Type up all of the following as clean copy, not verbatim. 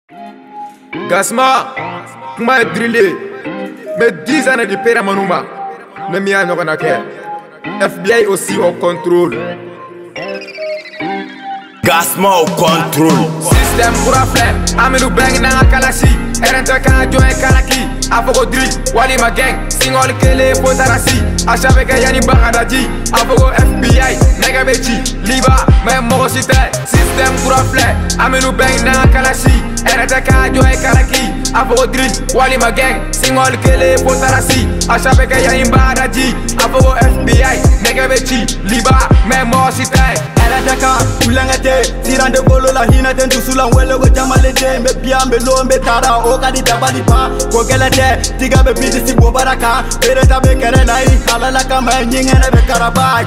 Gasma, kuma drillé, mais 10 années de père à Manouma, ne m'y a n'a qu'à. FBI aussi au contrôle. Gasma au contrôle. Système pour la flemme, Amelou Bang n'a Kalashi, RNT Kanajo et Kanaki, Afogo Drill, Wali ma gang, Singol Kele, Potarasi, Achaveka Yani Bagadaji, Afogo FBI, Negabechi, Liba, même Morosite, Système pour la flemme, Amelou Bang n'a Kalashi, RNT Kanajo et Kanaki, Afogo Drill, Wali ma gang, Singol Kele, Potarasi, Achaveka Yani Bagadaji, Afogo FBI, Negabechi, Liba, même Morosite. Erataka, ulangate, tirande bolo la hina tentu sula wele go jamale de me biambe lo me tara o kadi dabali pa ko gelate tiga be bidi si bo baraka bereta be kere nai halala kama nyingene be karaba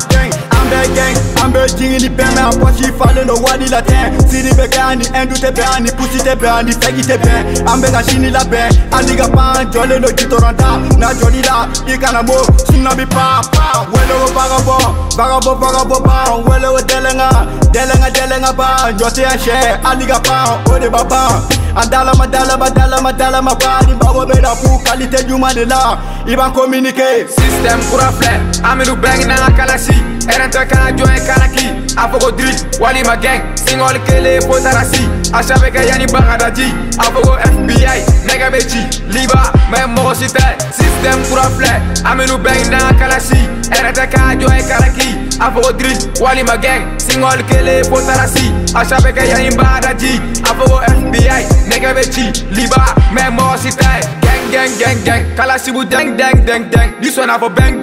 gang ambe jingini be me apochi fale no wadi la ten siri be gani endu te be ani pusi te be ani fegi te be ambe ga shini la be aliga pa jole no jitoranta na joli la ikana mo sunna bi pa wele go vagabo ba wele go delenga ba njote ya she aliga pa ode baba adala madala ma badi bago beda fu qualité du manela iban communiquer Système pour la flemme, Amelou Bang n'a Kalashi, RNT Kanajo et Kanaki, Afogo Drill, Wali ma gang, Singol Kele, Potarasi, Achaveka Yani Bagadaji, Afogo FBI, Negabechi, Liba, même Morosite. Système pour la flemme, Amelou Bang n'a Kalashi, RNT Kanajo et Kanaki, Afogo Drill, Wali ma gang, Singol Kele, Potarasi, Achaveka Yani Bagadaji, Afogo FBI, Negabechi, Liba, même Morosite. Gang, Kalashi bu dang. This one have a bang.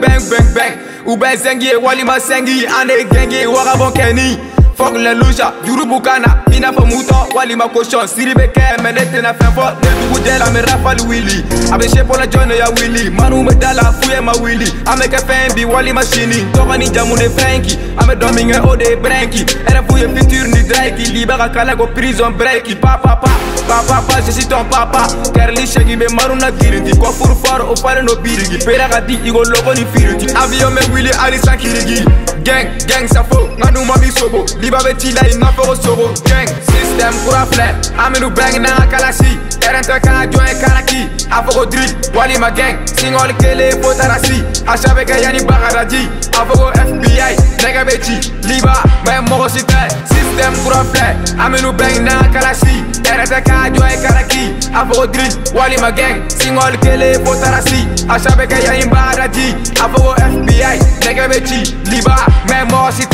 Ube zengi, wali ma sengi, ane gengi, wagabon keni. Fuck le luja, yurubu kana, ina fa muto, wali ma cochon, siribe ke, menete na fenfo, ne dugu dela me rafal willy. Abe shepo la jone ya willy, manu me dala fuye ma willy. Ame ke fembi, wali ma shini, toka ni jamu ne franky, ame domingue ode branky. Ere fuye futur ni draki, libera kala go prison breaky. Papa, je suis ton papa. Kerli shegi be maruna giriti, ko furfar o pare no birigi. Pera gadi igo logo ni firiti, avion me willy alisa kirigi. Gang, ça faut, nganu mami sobo. Liba be chila ina foro sobo. Gang, système pour la flemme, Amelou Bang n'a Kalashi, RNT Kanajo et Kanaki, Afogo Drill, Wali ma gang, Singol Kele, Potarasi, Achaveka Yani Bagadaji, Afogo FBI, Negabechi, Liba, même Morosite. Système pour la flemme, Amelou Bang n'a Kalashi, RNT Kanajo et Kanaki, Afogo Drill, Wali ma gang, Singol Kele, Potarasi, Achaveka Yani Bagadaji, Afogo FBI, Negabechi, Liba, même Morosite.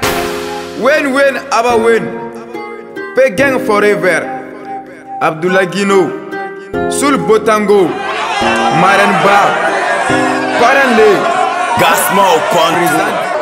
Win, aba win. Pe gang forever. Abdullah Guino, Sul Botango, Maren Ba, Parenle, Gasma au contrôle.